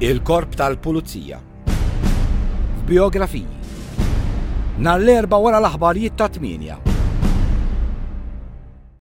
Il-Korp tal-Pulizija. Biografiji. Nhar l-erba' wara l-aħbarijiet ta' 8.